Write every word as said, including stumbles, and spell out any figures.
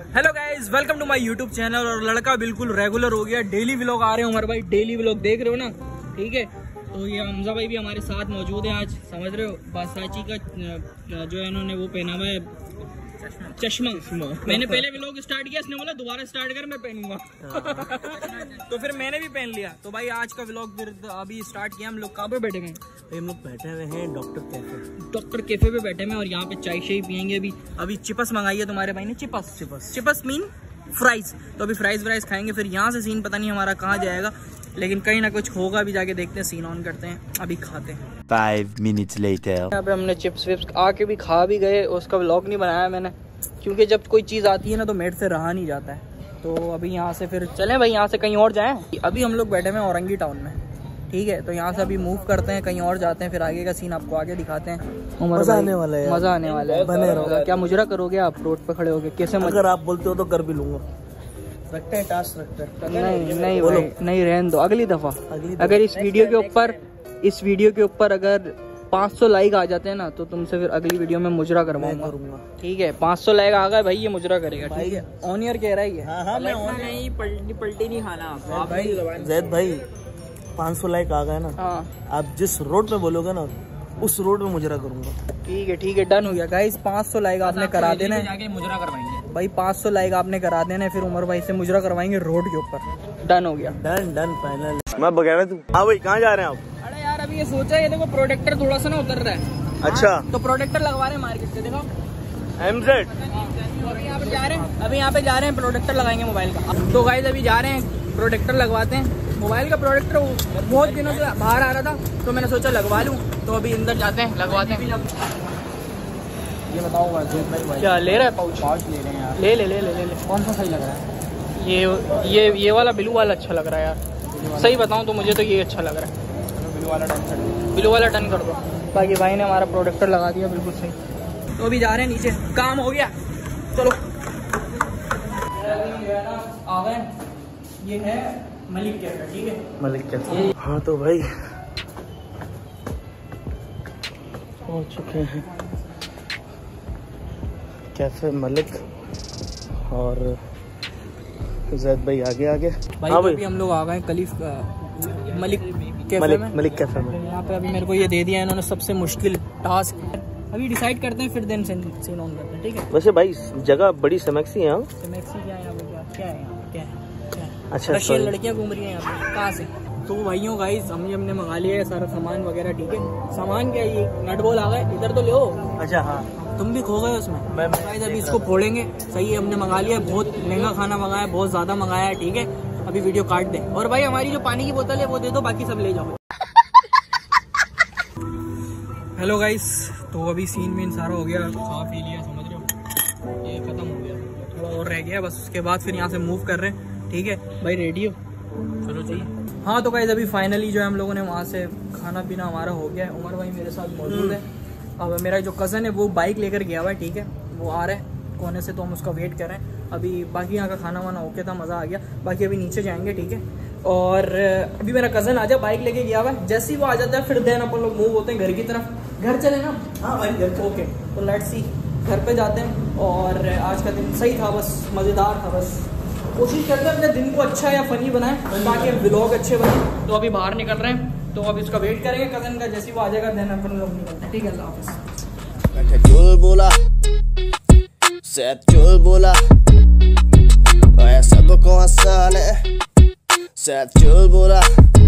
Hello guys, welcome to my YouTube channel. और लड़का बिल्कुल रेगुलर हो गया, डेली व्लॉग आ रहे हैं उमर भाई, डेली व्लॉग देख रहे हो ना, ठीक है। तो ये हमजा भाई भी हमारे साथ मौजूद है आज, समझ रहे हो। वर्साचे का जो है इन्होंने वो पहना हुआ है चश्मा। मैंने पहले व्लॉग स्टार्ट किया, इसने बोला दोबारा स्टार्ट कर, मैं पहनूंगा। तो फिर मैंने भी पहन लिया। तो भाई आज का व्लॉग फिर अभी स्टार्ट किया। हम लोग कहाँ पे बैठे हुए हैं? हम लोग बैठे हुए हैं डॉक्टर कैफे। डॉक्टर कैफे पे बैठे हुए और यहाँ पे चाय शाय पियेंगे। अभी अभी चिपस मंगाई है तुम्हारे भाई ने, chips chips chips mean fries. तो अभी फ्राइज व्राइज खाएंगे, फिर यहाँ से सीन पता नहीं हमारा कहाँ जाएगा, लेकिन कहीं ना कुछ होगा। अभी जाके देखते हैं, सीन ऑन करते हैं, अभी खाते हैं। Five minutes later. यहाँ पे हमने चिप्स विप्स आके भी खा भी गए, उसका व्लॉग नहीं बनाया मैंने, क्योंकि जब कोई चीज़ आती है ना तो मेट से रहा नहीं जाता है। तो अभी यहाँ से फिर चलें भाई, यहाँ से कहीं और जाएं। अभी हम लोग बैठे हुए हैं औरंगी टाउन में, ठीक है। तो यहाँ से अभी मूव करते हैं, कहीं और जाते हैं, फिर आगे का सीन आपको आगे दिखाते हैं। मज़ा आने वाला है, मज़ा आने वाला है, बने रहो। क्या मुजरा करोगे आप रोड पे खड़े होगे? कैसे? अगर आप बोलते हो तो कर भी लूँगा। रखते हैं टास्क रखते हैं। नहीं नहीं भाई, नहीं रहने दो, अगली दफ़ा। अगर इस वीडियो के ऊपर इस वीडियो के ऊपर अगर पाँच सौ लाइक आ जाते हैं ना, तो तुमसे फिर अगली वीडियो में मुजरा करवाऊंगा, ठीक है। पाँच सौ लाइक आ गए भाई, ये मुजरा करेगा, ठीक है। ऑन ईयर कह रहा है ये। हाँ हाँ, मैं ऑन नहीं, पलटी पलटी नहीं खाना आप भाई। जैद भाई पाँच सौ लाइक आ गए ना, हाँ, आप जिस रोड पे बोलोगे ना उस रोड में मुजरा करूंगा। ठीक है ठीक है, डन हो गया गाइस। पाँच सौ लाइक आपने करा देना है, जाके मुजरा करवाएंगे भाई। पाँच सौ लाइक आपने करा देना है, फिर उमर भाई से मुजरा करवाएंगे रोड के ऊपर। डन हो गया, डन डन फाइनल। मैं बगैर तू। हाँ भाई, कहाँ जा रहे हैं आप? अरे यार अभी ये सोचा है, देखो प्रोटेक्टर थोड़ा सा ना उतर रहा है। अच्छा, तो प्रोटेक्टर लगवा रहे हैं मार्केट से, देखो एमजेड। अभी यहाँ पे जा रहे हैं अभी यहाँ पे जा रहे हैं प्रोटेक्टर लगाएंगे मोबाइल का। तो गाइस अभी जा रहे हैं प्रोटेक्टर लगवाते हैं। मोबाइल का प्रोटेक्टर बहुत दिनों से बाहर आ रहा था, तो मैंने सोचा लगवा लूँ। तो अभी अंदर जाते हैं, लगवाते हैं। ये बताओ क्या ले रहा है? पाउच पाउच ले रहे हैं यार। ले ले ले ले ले ले कौन सा सही लग रहा है? ये ये ये वाला ब्लू वाला अच्छा लग रहा है यार। सही बताऊँ तो मुझे तो ये अच्छा लग रहा है। ब्लू वाला डन कर दो, ब्लू वाला डन कर दो। बाकी भाई ने हमारा प्रोटेक्टर लगा दिया बिल्कुल सही। तो अभी जा रहे हैं नीचे, काम हो गया, चलो। आ गए, ये है मलिक कैफे, ठीक है, मलिक कैफे। हाँ तो भाई पहुंच चुके हैं कैफे मलिक, और जैद भाई आगे आगे। भाई, हाँ भाई, हम लोग आ गए कलीफ मलिक कैफे मलिक, में मलिक कैफे में। यहाँ पे अभी मेरे को ये दे दिया इन्होंने सबसे मुश्किल टास्क। अभी डिसाइड करते हैं, फिर देन सीन ऑन करते हैं, ठीक है। वैसे भाई जगह बड़ी समेक्सी है। समेक्सी क्या है यहाँ पे? क्या है यहाँ? क्या है? अच्छा, रशियन लड़कियां घूम रही हैं यहाँ पे, कहाँ से? तो भाइयों गाइस हमने हमने मंगा लिया है सारा सामान वगैरह, ठीक है। सामान क्या है? ये नट बोल आ गए, इधर तो ले। अच्छा हाँ, तुम भी खो गए उसमें। मैं गाइस अभी इसको फोड़ेंगे, सही है। हमने मंगा लिया, बहुत महंगा खाना मंगाया, बहुत ज्यादा मंगाया है, ठीक है। अभी वीडियो काट दे, और भाई हमारी जो पानी की बोतल है वो दे दो, बाकी सब ले जाओ। हेलो गाइस, तो अभी सीन मीन सारा हो गया, खा पी लिया, समझ रहे हो, ये खत्म हो गया, थोड़ा और रह गया बस। उसके बाद फिर यहाँ से मूव कर रहे हैं, ठीक है भाई। रेडी हो? चलो चाहिए। हाँ तो गाइस अभी फाइनली जो है हम लोगों ने वहाँ से खाना पीना हमारा हो गया है। उमर भाई मेरे साथ मौजूद है। अब मेरा जो कज़न है वो बाइक लेकर गया हुआ है, ठीक है, वो आ रहा है कोने से, तो हम उसका वेट कर रहे हैं। अभी बाकी यहाँ का खाना वाना ओके था, मज़ा आ गया। बाकी अभी नीचे जाएंगे, ठीक है। और अभी मेरा कज़न आ जाए, बाइक लेके गया हुआ है, जैसे ही वो आ जाता है फिर देन अपन लोग मूव होते हैं घर की तरफ। घर चले ना? हाँ भाई घर। ओके, तो लेट्स सी, घर पे जाते हैं। और आज का दिन सही था, बस मज़ेदार था। बस कोशिश करते हैं अपने दिन को अच्छा या फनी बनाएं, ताकि व्लॉग अच्छे बने। तो अभी बाहर निकल रहे हैं, तो अभी उसका वेट करेंगे कज़न का, जैसे ही वो आ जाएगा देन अपन लोग निकलते हैं, ठीक है। अल्लाह हाफ़िज़। चुल बोला सैद, चुल बोला सबको आसान है, सैद चुल बोला।